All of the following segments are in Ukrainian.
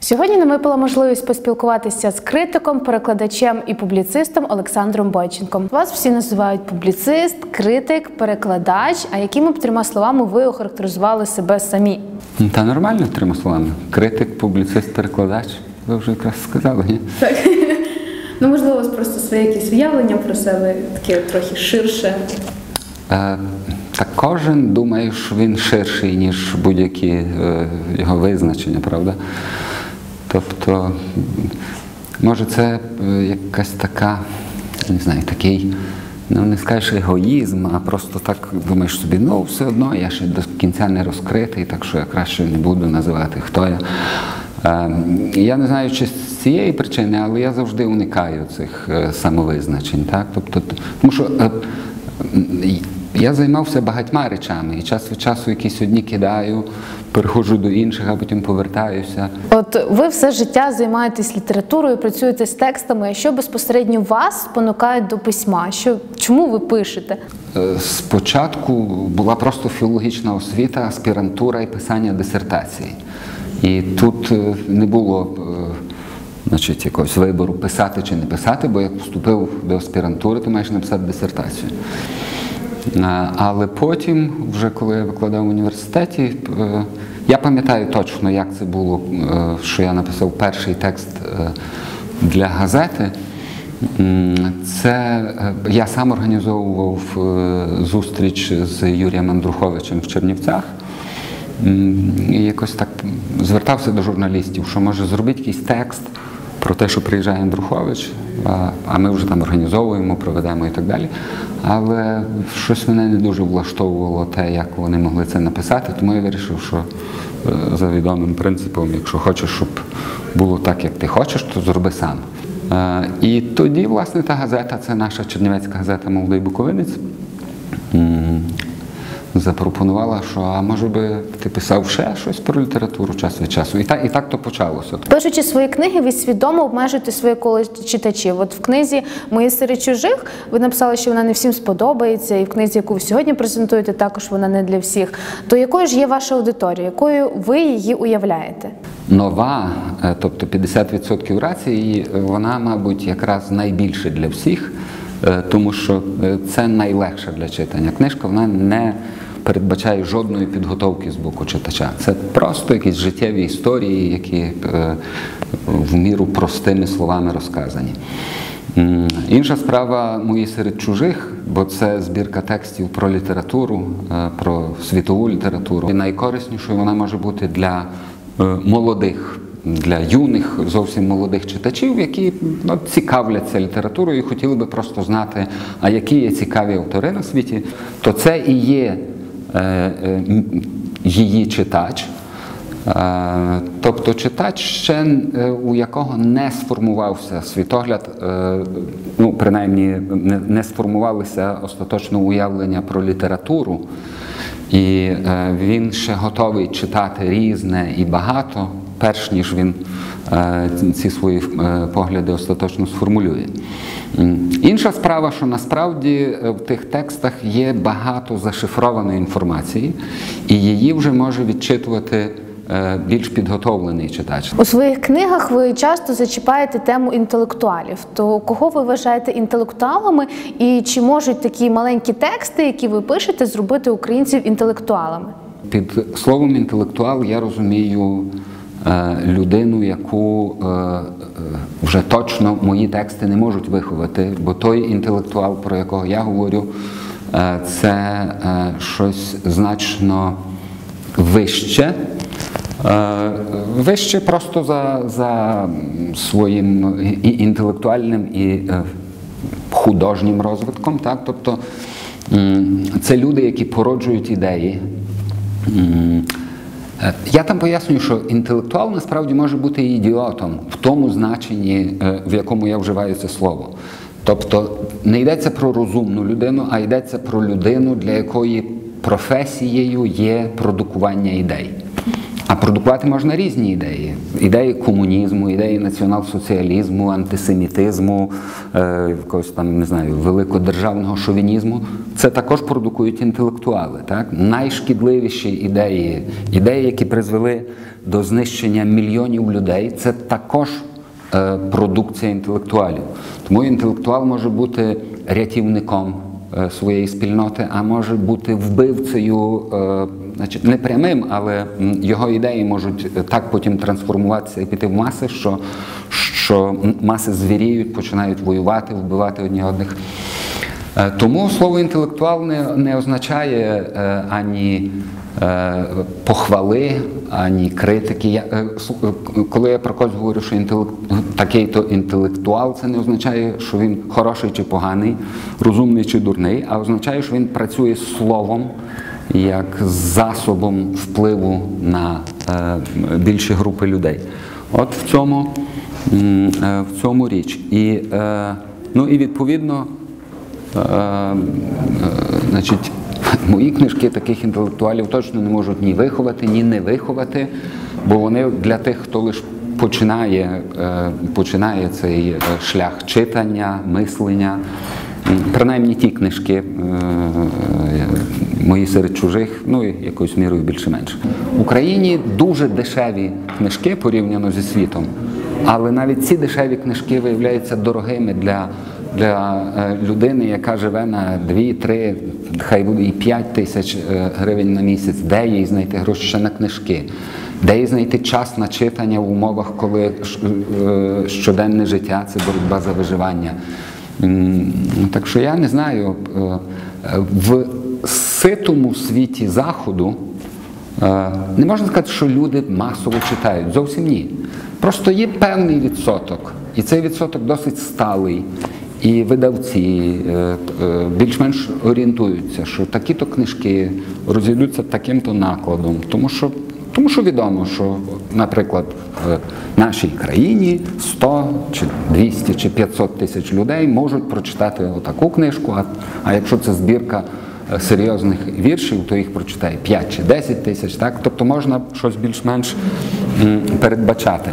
Сьогодні нам випала можливість поспілкуватися з критиком, перекладачем і публіцистом Олександром Бойченком. Вас всі називають публіцист, критик, перекладач. А якими б трьома словами ви охарактеризували себе самі? Та нормально трьома словами. Критик, публіцист, перекладач. Ви вже якраз сказали, ні? Так. Ну, можливо, у вас просто своє якісь уявлення про себе, таке трохи ширше. Так кожен думає, що він ширший, ніж будь-які його визначення, правда? Тобто, може це якась така, не знаю, такий, ну не скажеш егоїзм, а просто так думаєш собі, ну все одно я ще до кінця не розкритий, так що я краще не буду називати, хто я. Я не знаю, чи з цієї причини, але я завжди уникаю цих самовизначень, так? Тобто, тому що я займався багатьма речами, і час від часу якісь одні кидаю, переходжу до інших, а потім повертаюся. От ви все життя займаєтесь літературою, працюєте з текстами. Що безпосередньо вас спонукає до письма? Чому ви пишете? Спочатку була просто філологічна освіта, аспірантура і писання дисертації. І тут не було значить, якогось вибору писати чи не писати, бо як вступив до аспірантури, ти маєш написати дисертацію. Але потім, вже коли я викладав в університеті, я пам'ятаю точно, як це було, що я написав перший текст для газети. Це я сам організовував зустріч з Юрієм Андруховичем в Чернівцях. І якось так звертався до журналістів, що може зробити якийсь текст про те, що приїжджає Андрухович, а ми вже там організовуємо, проведемо і так далі. Але щось мене не дуже влаштовувало те, як вони могли це написати, тому я вирішив, що за відомим принципом, якщо хочеш, щоб було так, як ти хочеш, то зроби сам. І тоді, власне, та газета, це наша чернівецька газета «Молодий буковинець», запропонувала, що а може би ти писав ще щось про літературу час від часу. І так то почалося. Пишучи свої книги, ви свідомо обмежуєте своє коло читачів. От в книзі «Мої серед чужих» ви написали, що вона не всім сподобається, і в книзі, яку ви сьогодні презентуєте, також вона не для всіх. То якою ж є ваша аудиторія? Якою ви її уявляєте? Нова, тобто 50% рації, вона, мабуть, якраз найбільше для всіх, тому що це найлегше для читання. Книжка, вона не передбачає жодної підготовки з боку читача. Це просто якісь життєві історії, які в міру простими словами розказані. Інша справа «Мої серед чужих», бо це збірка текстів про літературу, про світову літературу. І найкориснішою вона може бути для молодих, для юних, зовсім молодих читачів, які цікавляться літературою і хотіли би просто знати, а які є цікаві автори на світі, то це і є її читач. Тобто читач, ще у якого не сформувався світогляд, ну, принаймні не сформувалося остаточне уявлення про літературу, і він ще готовий читати різне і багато, перш ніж він ці свої погляди остаточно сформулює. Інша справа, що насправді в тих текстах є багато зашифрованої інформації, і її вже може відчитувати більш підготовлений читач. У своїх книгах ви часто зачіпаєте тему інтелектуалів. То кого ви вважаєте інтелектуалами, і чи можуть такі маленькі тексти, які ви пишете, зробити українців інтелектуалами? Під словом інтелектуал я розумію людину, яку вже точно мої тексти не можуть виховати, бо той інтелектуал, про якого я говорю, це щось значно вище. Вище просто за своїм і інтелектуальним, і художнім розвитком. Так? Тобто це люди, які породжують ідеї. Я там пояснюю, що інтелектуал насправді може бути ідіотом в тому значенні, в якому я вживаю це слово. Тобто не йдеться про розумну людину, а йдеться про людину, для якої професією є продукування ідей. А продукувати можна різні ідеї. Ідеї комунізму, ідеї націонал-соціалізму, антисемітизму, якогось там, не знаю, великодержавного шовінізму. Це також продукують інтелектуали. Так? Найшкідливіші ідеї, які призвели до знищення мільйонів людей, це також продукція інтелектуалів. Тому інтелектуал може бути рятівником своєї спільноти, а може бути вбивцею, значить, не прямим, але його ідеї можуть так потім трансформуватися і піти в маси, що маси звіріють, починають воювати, вбивати одні одних. Тому слово інтелектуал не означає ані похвали, ані критики. Коли я про когось говорю, що такий-то інтелектуал, це не означає, що він хороший чи поганий, розумний чи дурний, а означає, що він працює словом як засобом впливу на більші групи людей. От в цьому річ. І відповідно, значить, мої книжки таких інтелектуалів точно не можуть ні виховати, ні не виховати, бо вони для тих, хто лише починає цей шлях читання, мислення. Принаймні ті книжки мої серед чужих, якоюсь мірою більше-менше. В Україні дуже дешеві книжки порівняно зі світом, але навіть ці дешеві книжки виявляються дорогими для людини, яка живе на 2-3, хай буде і 5 тисяч гривень на місяць. Де їй знайти гроші ще на книжки? Де їй знайти час на читання в умовах, коли щоденне життя – це боротьба за виживання? Так що я не знаю, в ситому світі Заходу не можна сказати, що люди масово читають. Зовсім ні. Просто є певний відсоток, і цей відсоток досить сталий. І видавці більш-менш орієнтуються, що такі-то книжки розійдуться таким-то накладом. Тому що відомо, що, наприклад, в нашій країні 100, чи 200, чи 500 тисяч людей можуть прочитати отаку книжку, а якщо це збірка серйозних віршів, то їх прочитає 5 чи 10 тисяч. Так? Тобто можна щось більш-менш передбачати.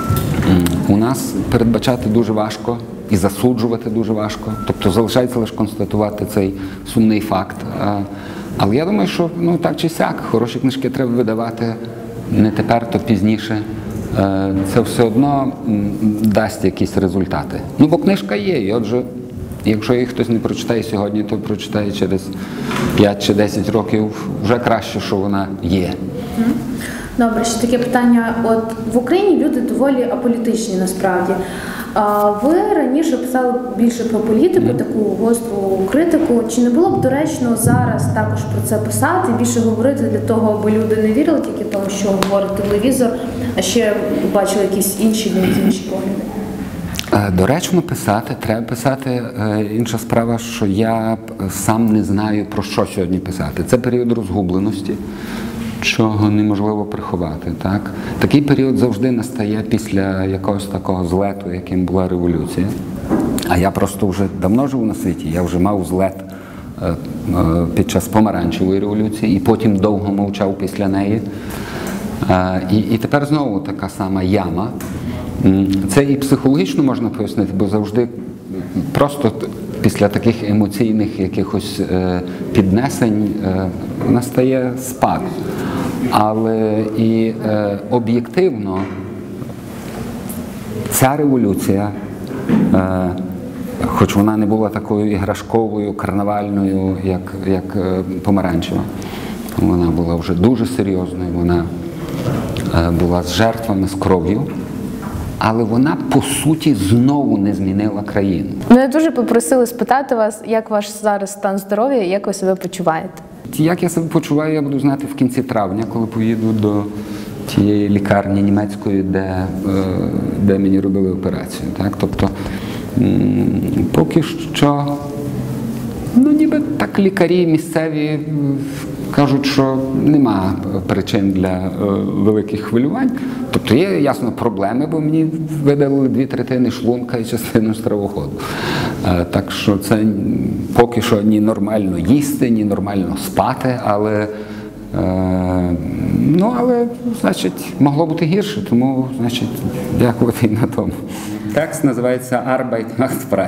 У нас передбачати дуже важко і засуджувати дуже важко. Тобто залишається лише констатувати цей сумний факт. Але я думаю, що так чи сяк, хороші книжки треба видавати не тепер, то пізніше. Це все одно дасть якісь результати. Бо книжка є, і отже, якщо її хтось не прочитає сьогодні, то прочитає через 5 чи 10 років, вже краще, що вона є. Добре, ще таке питання. От в Україні люди доволі аполітичні насправді. Ви раніше писали більше про політику, таку гостру критику. Чи не було б доречно зараз також про це писати, більше говорити для того, аби люди не вірили тільки тому, що говорить телевізор, а ще бачили якісь інші погляди? Доречно писати, треба писати. Інша справа, що я сам не знаю, про що сьогодні писати. Це період розгубленості, чого неможливо приховати. Так? Такий період завжди настає після якогось такого злету, яким була революція. А я просто вже давно живу на світі, я вже мав злет під час помаранчевої революції і потім довго мовчав після неї. І тепер знову така сама яма. Це і психологічно можна пояснити, бо завжди просто після таких емоційних якихось піднесень настає спад. Але і об'єктивно ця революція, хоч вона не була такою іграшковою, карнавальною, як помаранчева, вона була вже дуже серйозною, вона була з жертвами, з кров'ю. Але вона, по суті, знову не змінила країну. Мене дуже попросили спитати вас, як ваш зараз стан здоров'я і як ви себе почуваєте? Як я себе почуваю, я буду знати в кінці травня, коли поїду до тієї лікарні німецької, де мені робили операцію. Так? Тобто, поки що, ніби так лікарі місцеві кажуть, що нема причин для великих хвилювань. Тобто є, ясно, проблеми, бо мені видалили 2/3 шлунка і частину стравоходу. Так що це поки що ні нормально їсти, ні нормально спати, але Ну, але, значить, могло бути гірше, тому, значить, дякувати і на тому. Текст називається «Arbeit macht frei».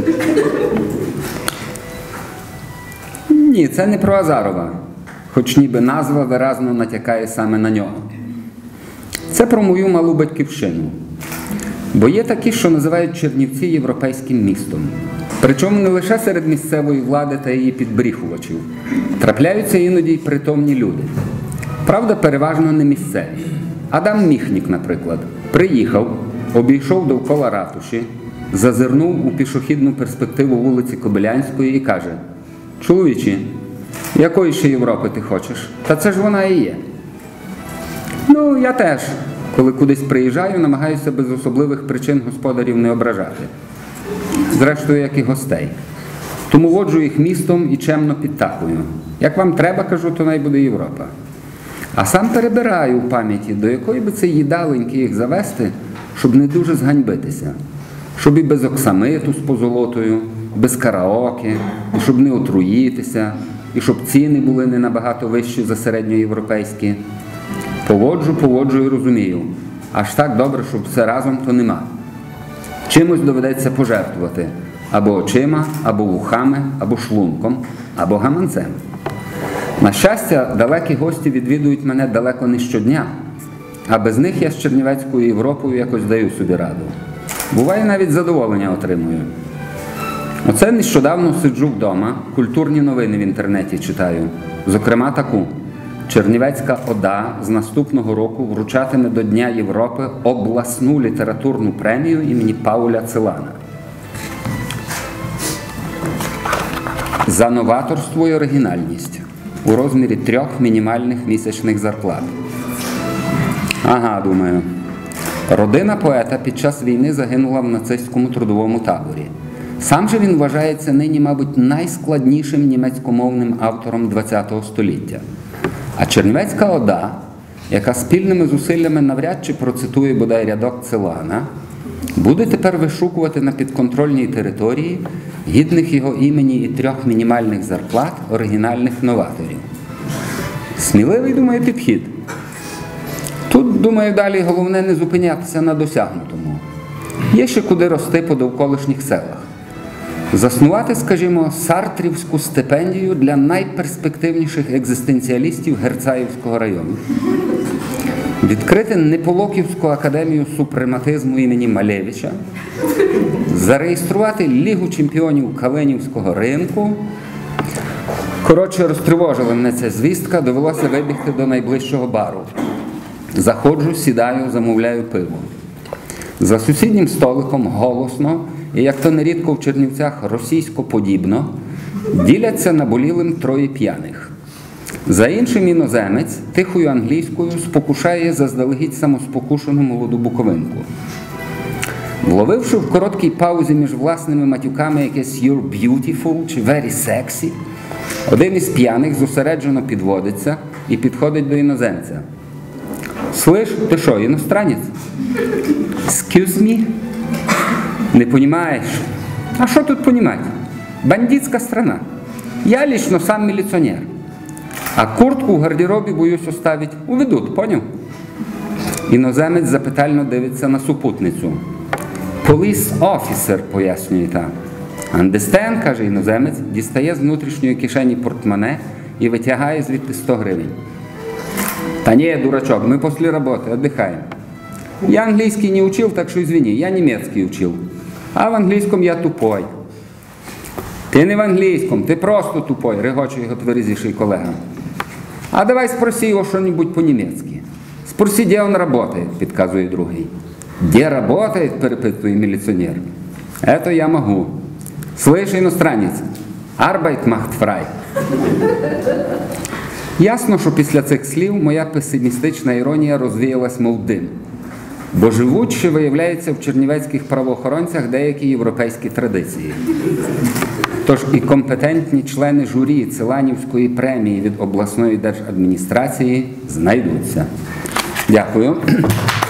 Ні, це не про Азарова, хоч ніби назва виразно натякає саме на нього. Це про мою малу батьківщину. Бо є такі, що називають Чернівці європейським містом. Причому не лише серед місцевої влади та її підбріхувачів. Трапляються іноді й притомні люди. Правда, переважно не місцеві. Адам Міхнік, наприклад, приїхав, обійшов довкола ратуші, зазирнув у пішохідну перспективу вулиці Кобилянської і каже: «Чоловічі, якої ще Європи ти хочеш? Та це ж вона і є». Ну, я теж, коли кудись приїжджаю, намагаюся без особливих причин господарів не ображати. Зрештою, як і гостей. Тому воджу їх містом і чемно підтакую. Як вам треба, кажу, то най буде Європа. А сам перебираю в пам'яті, до якої би це їдаленьки їх завести, щоб не дуже зганьбитися. Щоб і без оксамиту з позолотою, без караоке, і щоб не отруїтися, і щоб ціни були не набагато вищі за середньоєвропейські. Поводжу і розумію. Аж так добре, щоб все разом, то нема. Чимось доведеться пожертвувати. Або очима, або вухами, або шлунком, або гаманцем. На щастя, далекі гості відвідують мене далеко не щодня, а без них я з Чернівецькою Європою якось даю собі раду. Буває, навіть задоволення отримую. Оце нещодавно сиджу вдома, культурні новини в інтернеті читаю. Зокрема таку: Чернівецька ОДА з наступного року вручатиме до Дня Європи обласну літературну премію імені Пауля Целана. За новаторство і оригінальність у розмірі 3 мінімальних місячних зарплат. Ага, думаю. Родина поета під час війни загинула в нацистському трудовому таборі. Сам же він вважається нині, мабуть, найскладнішим німецькомовним автором ХХ століття. А Чернівецька ОДА, яка спільними зусиллями навряд чи процитує бодай рядок Целана, буде тепер вишукувати на підконтрольній території гідних його імені і 3 мінімальних зарплат оригінальних новаторів. Сміливий, думаю, підхід. Тут, думаю, далі головне не зупинятися на досягнутому. Є ще куди рости по довколишніх селах. Заснувати, скажімо, сартрівську стипендію для найперспективніших екзистенціалістів Герцаївського району. Відкрити Неполоківську академію супрематизму імені Малевича. Зареєструвати Лігу чемпіонів Калинівського ринку. Коротше, розтривожила мене ця звістка, довелося вибігти до найближчого бару. Заходжу, сідаю, замовляю пиво. За сусіднім столиком голосно, і як то нерідко в Чернівцях російсько-подібно, діляться наболілим 3 п'яних. За іншим іноземець тихою англійською спокушає заздалегідь самоспокушену молоду буковинку. Вловивши в короткій паузі між власними матюками якесь «you're beautiful» чи «very sexy», один із п'яних зосереджено підводиться і підходить до іноземця. «Слышь, ты что, иностранец?» «Excuse me?» «Не понимаешь?» «А что тут понимать? Бандитская страна. Я лично сам милиционер. А куртку в гардеробі боюсь оставить. Уведуть, поняв?» Іноземець запитально дивиться на супутницю. «Police officer», пояснює та. «Understand», каже іноземець, дістає з внутрішньої кишені портмоне і витягає звідти 100 гривень. «Та не, дурачок, мы после работы отдыхаем. Я английский не учил, так что извини, я немецкий учил. А в английском я тупой». «Ти не в англійському, ти просто тупой», регоче його тверезіший колега. «А давай спроси его что-нибудь по-немецки». «Спроси, где он работает», підказує другий. «Где работает?» перепитує міліціонер. «Это я могу. Слышь, иностранец, Arbeit macht frei». Ясно, що після цих слів моя песимістична іронія розвіялась мов дим. Бо живуть ще, виявляється, в чернівецьких правоохоронцях деякі європейські традиції. Тож і компетентні члени журі Целанівської премії від обласної держадміністрації знайдуться. Дякую.